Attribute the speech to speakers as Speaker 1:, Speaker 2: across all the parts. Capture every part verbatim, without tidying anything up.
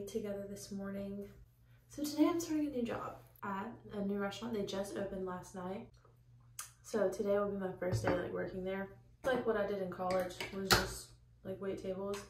Speaker 1: together this morning. So today I'm starting a new job at a new restaurant. They just opened last night. So today will be my first day like working there. Like what I did in college was just like wait tables.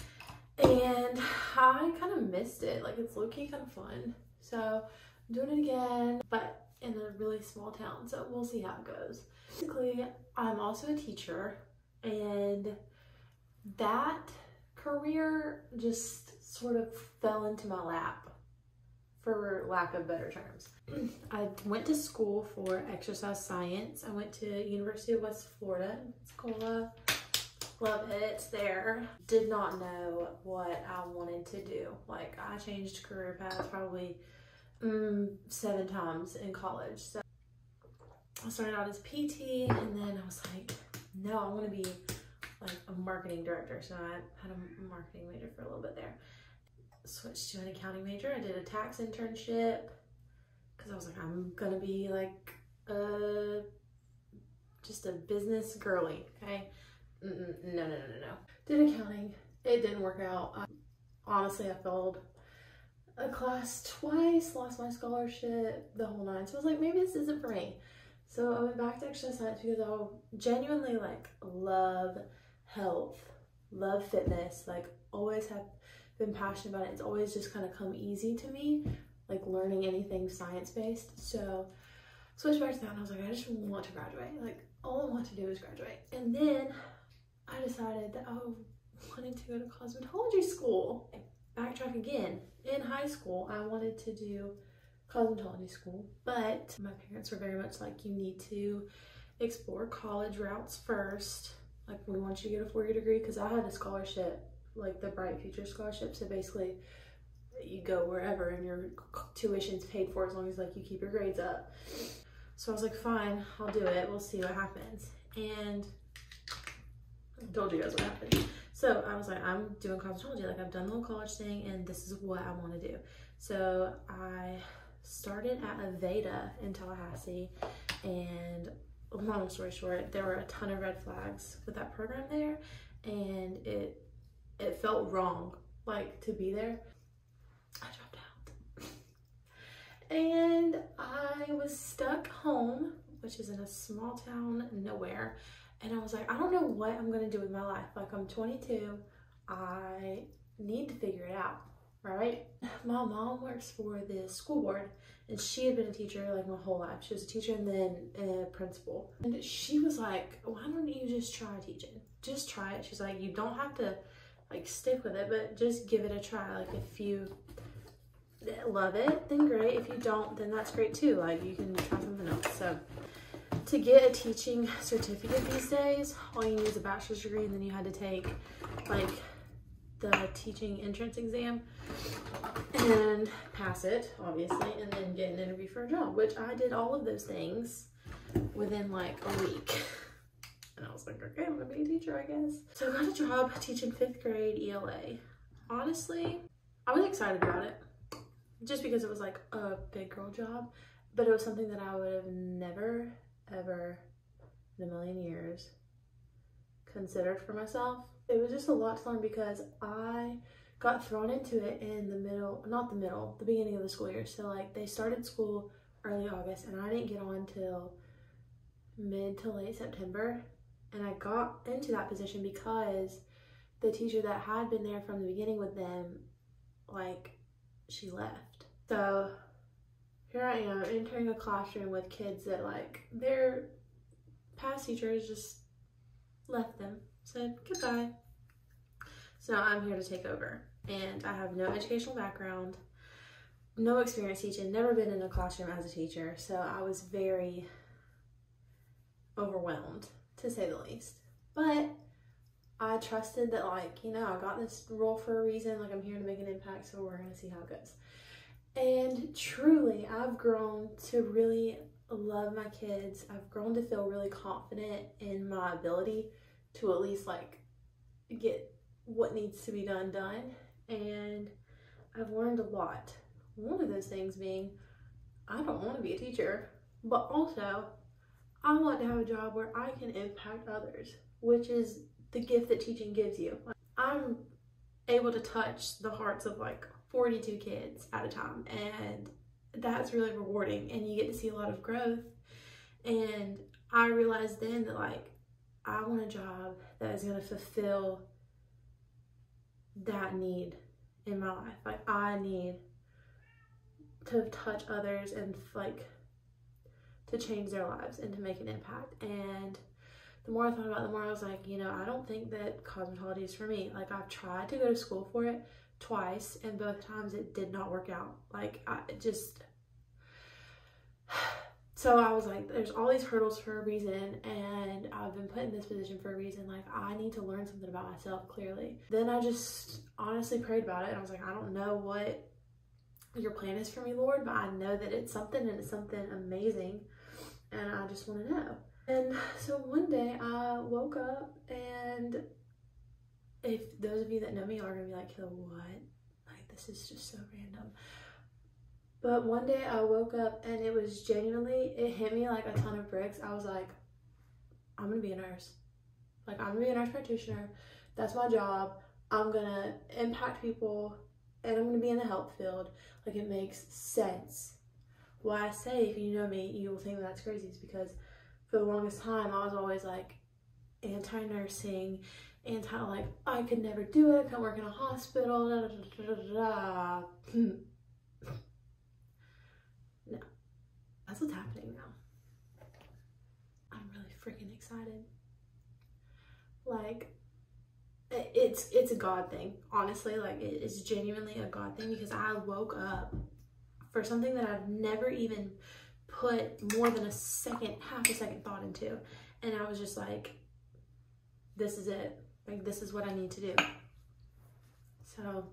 Speaker 1: And I kind of missed it. Like it's low-key kind of fun. So I'm doing it again, but in a really small town. So we'll see how it goes. Basically, I'm also a teacher, and that career just sort of fell into my lap, for lack of better terms. I went to school for exercise science. I went to University of West Florida, Pensacola. Love it there. Did not know what I wanted to do. Like I changed career paths probably um, seven times in college. So I started out as P T, and then I was like, no, I want to be like a marketing director. So I had a marketing major for a little bit there. Switched to an accounting major. I did a tax internship because I was like, I'm gonna be like a just a business girly, okay? Mm-mm, no, no, no, no, no. Did accounting. It didn't work out. I, honestly, I failed a class twice, lost my scholarship, the whole nine. So I was like, maybe this isn't for me. So I went back to exercise science because I genuinely like love health, love fitness, like always have been passionate about it. It's always just kind of come easy to me, like learning anything science-based. So switched back to that and I was like, I just want to graduate. Like all I want to do is graduate. And then I decided that I wanted to go to cosmetology school. Backtrack again. In high school, I wanted to do cosmetology school, but my parents were very much like, you need to explore college routes first. Like we want you to get a four-year degree, because I had a scholarship, like the Bright Future Scholarship. So basically you go wherever and your tuition's paid for as long as like you keep your grades up. So I was like, fine, I'll do it. We'll see what happens. And I told you guys what happened. So I was like, I'm doing cosmetology. Like I've done the whole college thing and this is what I want to do. So I started at Aveda in Tallahassee, and long story short, there were a ton of red flags with that program there, and it it felt wrong like to be there. I dropped out. And I was stuck home, which is in a small town nowhere. And I was like, I don't know what I'm gonna do with my life. Like I'm twenty-two, I need to figure it out, right? My mom works for the school board, and she had been a teacher like my whole life. She was a teacher and then a principal. And she was like, why don't you just try teaching? Just try it. She's like, you don't have to like stick with it, but just give it a try. Like if you love it, then great. If you don't, then that's great too. Like you can try something else. So to get a teaching certificate these days, all you need is a bachelor's degree, and then you had to take like the teaching entrance exam and pass it, obviously, and then get an interview for a job, which I did all of those things within like a week. And I was like, okay, I'm gonna be a teacher, I guess. So I got a job teaching fifth grade E L A. Honestly, I was excited about it just because it was like a big girl job, but it was something that I would have never, ever in a million years considered for myself. It was just a lot to learn because I got thrown into it in the middle, not the middle, the beginning of the school year. So like they started school early August and I didn't get on till mid to late September. And I got into that position because the teacher that had been there from the beginning with them, like she left. So here I am entering a classroom with kids that like their past teachers just left them, said goodbye. So now I'm here to take over, and I have no educational background, no experience teaching, never been in a classroom as a teacher. So I was very overwhelmed, to say the least. But I trusted that, like, you know, I got this role for a reason. Like, I'm here to make an impact, so we're gonna see how it goes. And truly, I've grown to really love my kids. I've grown to feel really confident in my ability to at least like get what needs to be done done. And I've learned a lot. One of those things being, I don't want to be a teacher, but also I want to have a job where I can impact others, which is the gift that teaching gives you. I'm able to touch the hearts of like forty-two kids at a time, and that's really rewarding, and you get to see a lot of growth. And I realized then that like I want a job that is going to fulfill that need in my life. Like I need to touch others and like to change their lives and to make an impact. And the more I thought about it, the more I was like, you know, I don't think that cosmetology is for me. Like I've tried to go to school for it twice, and both times it did not work out. Like I just, so I was like, there's all these hurdles for a reason, and I've been put in this position for a reason. Like I need to learn something about myself, clearly. Then I just honestly prayed about it, and I was like, I don't know what your plan is for me, Lord, but I know that it's something, and it's something amazing, and I just want to know. And so one day I woke up, and if those of you that know me are gonna be like, what? Like this is just so random. But one day I woke up and it was genuinely, it hit me like a ton of bricks. I was like, I'm gonna be a nurse. Like I'm gonna be a nurse practitioner. That's my job. I'm gonna impact people, and I'm gonna be in the health field. Like it makes sense. Why I say, if you know me, you will think that's crazy, is because for the longest time I was always like anti-nursing, anti like I could never do it, I can't work in a hospital, da, da, da, da, da. No, that's what's happening now. I'm really freaking excited. Like it's it's a God thing, honestly. Like it is genuinely a God thing, because I woke up for something that I've never even put more than a second, half a second thought into, and I was just like, this is it. Like this is what I need to do. So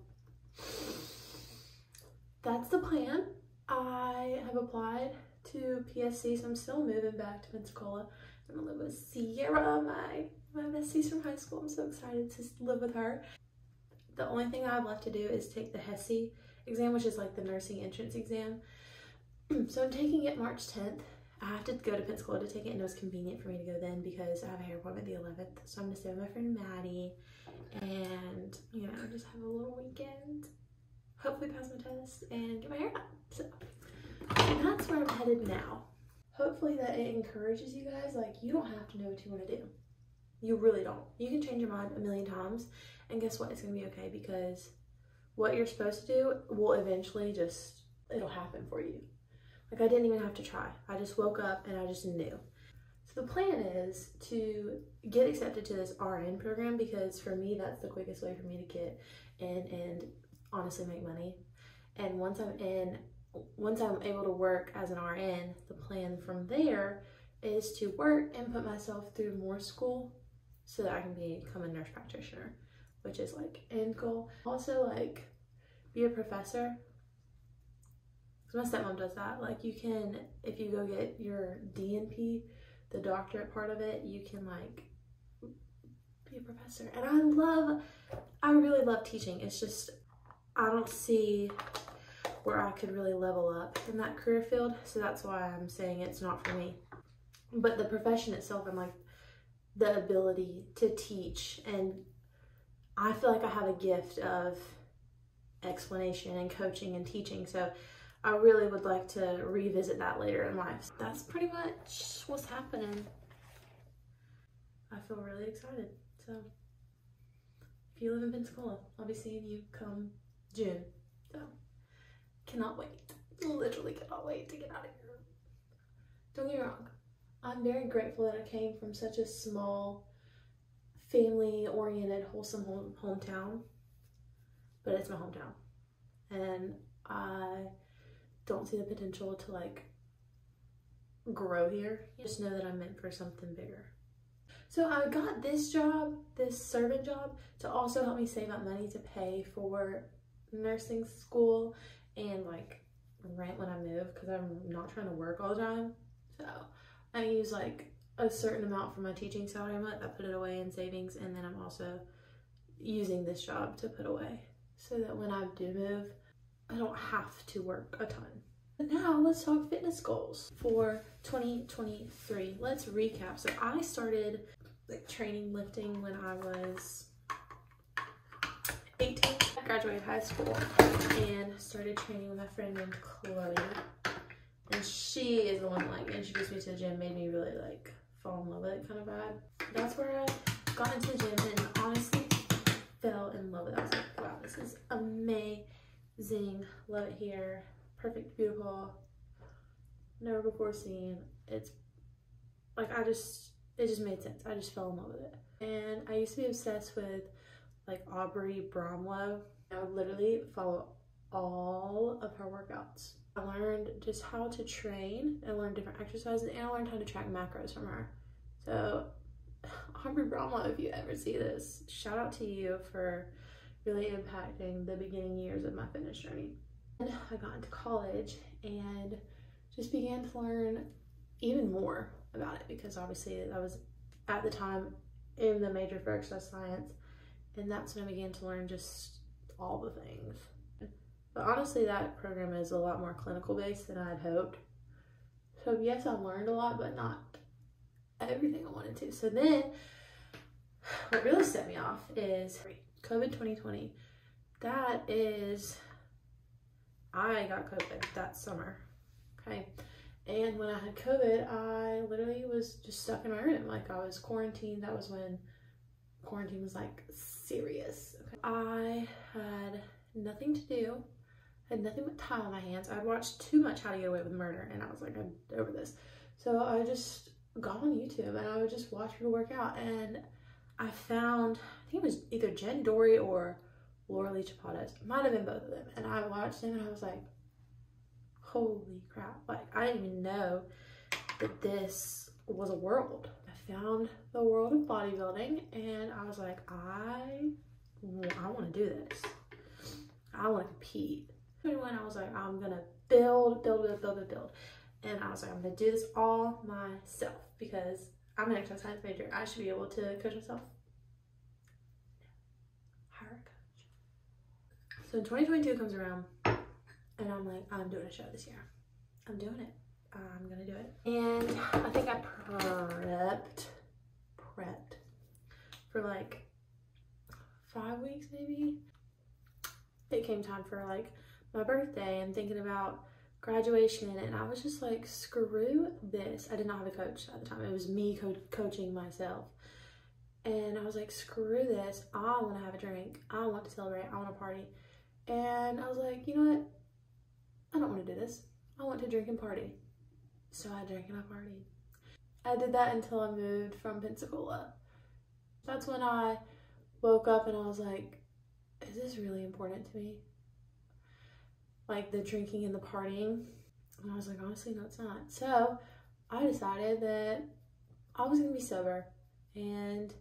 Speaker 1: that's the plan. I have applied to P S C, so I'm still moving back to Pensacola. I'm gonna live with Sierra, my my besties from high school. I'm so excited to live with her. The only thing I have left to do is take the H E S I exam, which is like the nursing entrance exam. So I'm taking it March tenth. I have to go to Pensacola to take it, and it was convenient for me to go then because I have a hair appointment the eleventh. So I'm gonna stay with my friend Maddie and, you know, just have a little weekend. Hopefully pass my test and get my hair done. So that's where I'm headed now. Hopefully that it encourages you guys. Like, you don't have to know what you want to do. You really don't. You can change your mind a million times, and guess what? It's gonna be okay, because what you're supposed to do will eventually just, it'll happen for you. Like I didn't even have to try. I just woke up and I just knew. So the plan is to get accepted to this R N program, because for me, that's the quickest way for me to get in and honestly make money. And once I'm in, once I'm able to work as an R N, the plan from there is to work and put myself through more school so that I can become a nurse practitioner, which is like end goal. Also like be a professor. Because my stepmom does that. Like you can, if you go get your D N P, the doctorate part of it, you can like be a professor. And I love, I really love teaching. It's just, I don't see where I could really level up in that career field. So that's why I'm saying it's not for me. But the profession itself, and like the ability to teach, and I feel like I have a gift of explanation and coaching and teaching. So I really would like to revisit that later in life. That's pretty much what's happening. I feel really excited. So if you live in Pensacola, I'll be seeing you come June. So cannot wait. Literally cannot wait to get out of here. Don't get me wrong. I'm very grateful that I came from such a small, family-oriented, wholesome home hometown. But it's my hometown. And I don't see the potential to like grow here. Just know that I'm meant for something bigger. So I got this job, this servant job, to also help me save up money to pay for nursing school and like rent when I move, because I'm not trying to work all the time. So I use like a certain amount for my teaching salary a month. I put it away in savings, and then I'm also using this job to put away so that when I do move, I don't have to work a ton. But now let's talk fitness goals for twenty twenty-three. Let's recap. So I started like training lifting when I was eighteen. I graduated high school and started training with my friend named Chloe. And she is the one that like introduced me to the gym, made me really like fall in love with it kind of vibe. That's where I got into the gym and honestly fell in love with it. I was like, wow, this is amazing. Love it here. Perfect, beautiful. Never before seen. It's like I just, it just made sense. I just fell in love with it. And I used to be obsessed with like Aubrey Bromlow. I would literally follow all of her workouts. I learned just how to train and learn different exercises, and I learned how to track macros from her. So Aubrey Bromlow, if you ever see this, shout out to you for really impacting the beginning years of my fitness journey. And I got into college and just began to learn even more about it, because obviously I was at the time in the major for exercise science, and that's when I began to learn just all the things. But honestly, that program is a lot more clinical based than I had hoped. So yes, I learned a lot, but not everything I wanted to. So then what really set me off is COVID twenty twenty. That is, I got COVID that summer, okay? And when I had COVID, I literally was just stuck in my room. Like, I was quarantined. That was when quarantine was like serious. Okay? I had nothing to do. Had nothing but time on my hands. I'd watched too much How to Get Away with Murder, and I was like, I'm over this. So I just got on YouTube and I would just watch people work out, and I found, I think it was either Jen Dory or Laura Lee Chapadas. It might have been both of them. And I watched them and I was like, holy crap. Like, I didn't even know that this was a world. I found the world of bodybuilding and I was like, I, I want to do this. I want to compete. And when I was like, I'm going to build, build, build, build, build, build. And I was like, I'm going to do this all myself because I'm an exercise science major. I should be able to coach myself. Hire a coach. So twenty twenty-two comes around and I'm like, I'm doing a show this year. I'm doing it. I'm going to do it. And I think I prepped, prepped for like five weeks maybe. It came time for like my birthday and thinking about graduation, and I was just like, screw this. I did not have a coach at the time. It was me co coaching myself. And I was like, screw this. I want to have a drink. I want to celebrate. I want to party. And I was like, you know what? I don't want to do this. I want to drink and party. So I drank and I partied. I did that until I moved from Pensacola. That's when I woke up and I was like, is this really important to me? Like the drinking and the partying. And I was like, honestly, no, it's not. So I decided that I was gonna be sober. And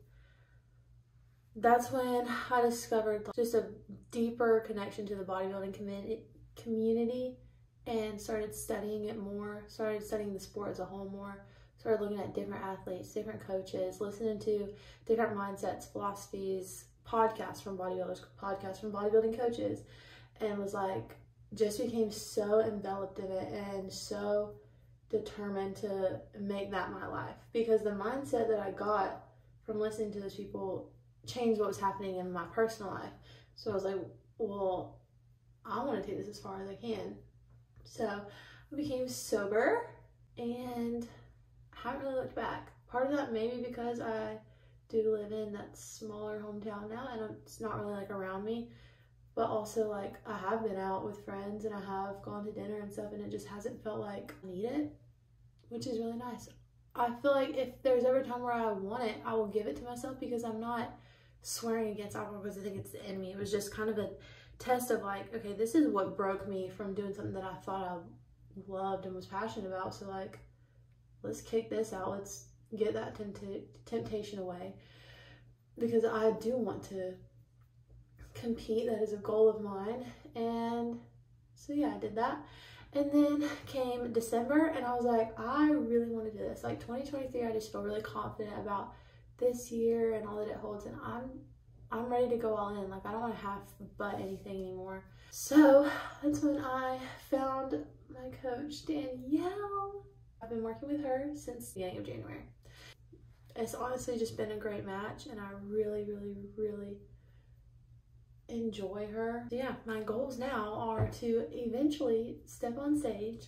Speaker 1: that's when I discovered just a deeper connection to the bodybuilding community community and started studying it more, started studying the sport as a whole more, started looking at different athletes, different coaches, listening to different mindsets, philosophies, podcasts from bodybuilders, podcasts from bodybuilding coaches, and was like, just became so enveloped in it and so determined to make that my life, because the mindset that I got from listening to those people changed what was happening in my personal life. So I was like, well, I want to take this as far as I can. So I became sober and haven't really looked back. Part of that maybe because I do live in that smaller hometown now and it's not really like around me, but also like I have been out with friends and I have gone to dinner and stuff, and it just hasn't felt like I need it, which is really nice. I feel like if there's ever a time where I want it, I will give it to myself, because I'm not swearing against alcohol because I think it's the enemy. It was just kind of a test of like, okay, this is what broke me from doing something that I thought I loved and was passionate about. So like, let's kick this out. Let's get that tempt temptation away, because I do want to compete. That is a goal of mine. And so yeah, I did that. And then came December and I was like, I really want to do this. Like twenty twenty-three, I just feel really confident about this year and all that it holds, and I'm I'm ready to go all in. Like, I don't want to half but anything anymore. So that's when I found my coach, Danielle. I've been working with her since the beginning of January. It's honestly just been a great match, and I really, really, really enjoy her. So yeah, my goals now are to eventually step on stage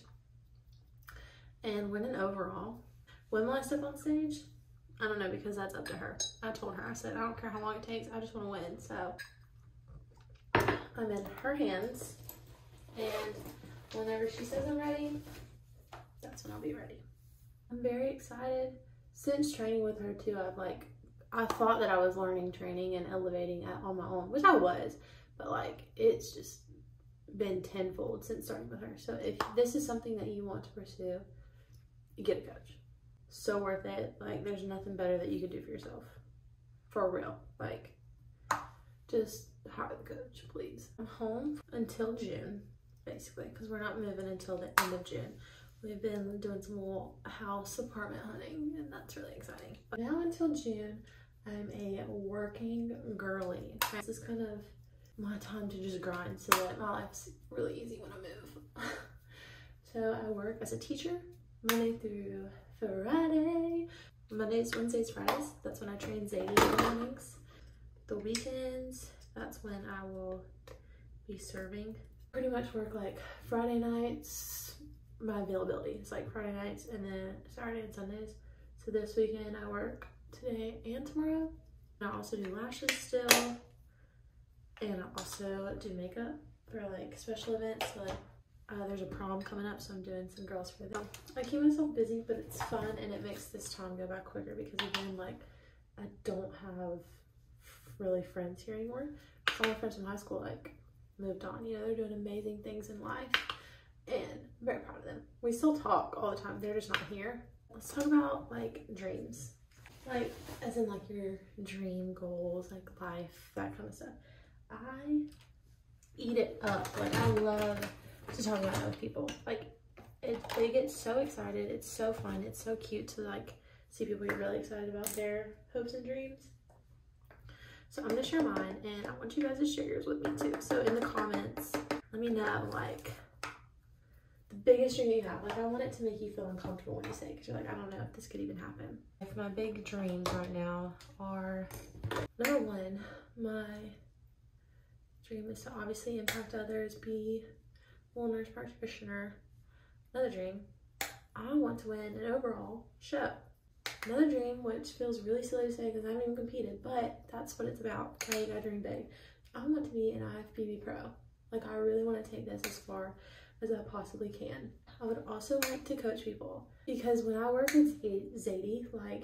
Speaker 1: and win an overall. When will I step on stage? I don't know, because that's up to her. I told her, I said, I don't care how long it takes, I just want to win. So I'm in her hands, and whenever she says I'm ready, that's when I'll be ready. I'm very excited. Since training with her too, I've like, I thought that I was learning training and elevating at, on my own, which I was, but like, it's just been tenfold since starting with her. So if this is something that you want to pursue, you get a coach. So worth it. Like, there's nothing better that you could do for yourself. For real. Like, just hire the coach, please. I'm home until June, basically, because we're not moving until the end of June. We've been doing some little house apartment hunting, and that's really exciting. But now until June, I'm a working girly. This is kind of my time to just grind so that my life's really easy when I move. So I work as a teacher Monday through Friday. Mondays, Wednesdays, Fridays. That's when I train Zadie in the mornings. The weekends, that's when I will be serving. Pretty much work like Friday nights. My availability is like Friday nights and then Saturday and Sundays. So this weekend I work today and tomorrow. And I also do lashes still. And I also do makeup for like special events. So like uh, there's a prom coming up, so I'm doing some girls for them. I keep myself busy, but it's fun and it makes this time go by quicker because again, like I don't have really friends here anymore. All my friends from high school like moved on. You know, they're doing amazing things in life. And I'm very proud of them. We still talk all the time. They're just not here. Let's talk about like dreams. Like as in like your dream goals, like life, that kind of stuff. I eat it up. Like I love to talk about it with people. Like it, they get so excited. It's so fun. It's so cute to like see people get really excited about their hopes and dreams. So I'm gonna share mine and I want you guys to share yours with me too. So in the comments, let me know like the biggest dream you have. Like I want it to make you feel uncomfortable when you say it because you're like, I don't know if this could even happen. Like my big dreams right now are, number one, my dream is to obviously impact others, be a little nurse practitioner. Another dream, I want to win an overall show. Another dream, which feels really silly to say because I haven't even competed, but that's what it's about. Okay, you gotta dream big. I want to be an I F B B pro. Like I really want to take this as far as I possibly can. I would also like to coach people because when I work with Zadie, like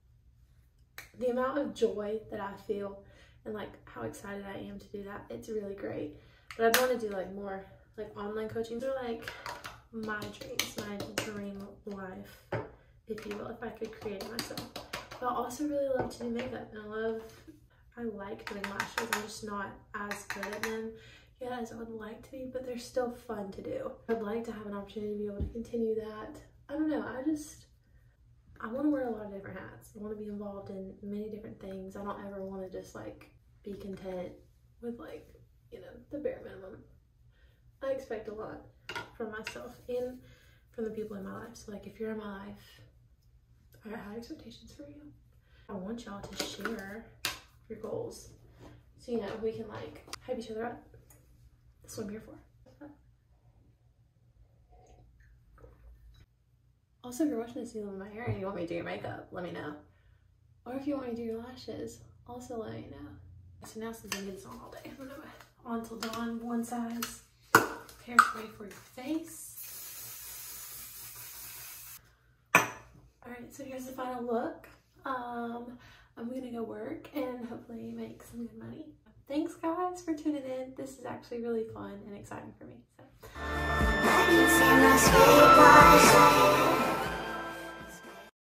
Speaker 1: the amount of joy that I feel and like how excited I am to do that, it's really great. But I'd want to do like more like online coaching. They're like my dreams, my dream life, if you will, if I could create it myself. But I also really love to do makeup and I love, I like doing lashes. I'm just not as good at them yet as I would like to be, but they're still fun to do. I'd like to have an opportunity to be able to continue that. I don't know, I just, I want to wear a lot of different hats. I want to be involved in many different things. I don't ever want to just like be content with like, you know, the bare minimum. I expect a lot from myself and from the people in my life. So like if you're in my life, I got high expectations for you. I want y'all to share your goals so you know we can like hype each other up. That's what I'm here for. Also, if you're watching this, you love my hair and you want me to do your makeup, let me know. Or if you want me to do your lashes, also let me know. So now since I get this on all day, I don't know, on till dawn, one size. Hairspray for your face. Alright, so here's the final look. Um, I'm gonna go work and hopefully make some good money. Thanks guys for tuning in. This is actually really fun and exciting for me. So.